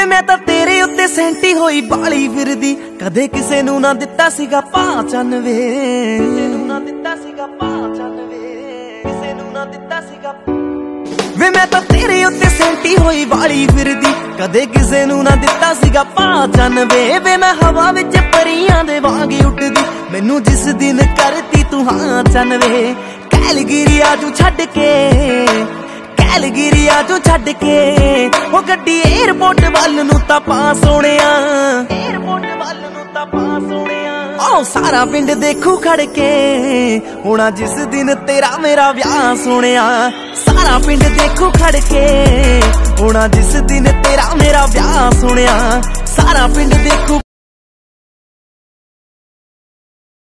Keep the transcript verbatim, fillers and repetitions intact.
मैं तां तेरे उत्ते सैंटी होई बाली फिरदी, कदे किसे नूं ना दित्ता सीगा पहचान वे, किसे नूं ना दित्ता सीगा पहचान वे, किसे नूं ना दित्ता सीगा वे। मैं तां तेरे उत्ते सैंटी होई बाली फिरदी, कदे किसे नूं ना दित्ता सीगा पहचान वे। वे मैं हवा विच परियां दे वांग उड़दी, मैनू जिस दिन करती तू हां चन वे। कैलगिरी आजू छड्ड के, कैलगिरी आजू छड्ड के, ओ गड्डी एयरपोर्ट वल नूं तां पा सोहणिया, एयरपोर्ट वल नूं तां पा सोहणिया। ओ सारा पिंड देखू खड़ के, होना जिस दिन तेरा मेरा ब्याह सोहणिया। सारा पिंड देखू खड़ के, होना जिस दिन तेरा मेरा ब्याह सोहणिया। सारा पिंड देखू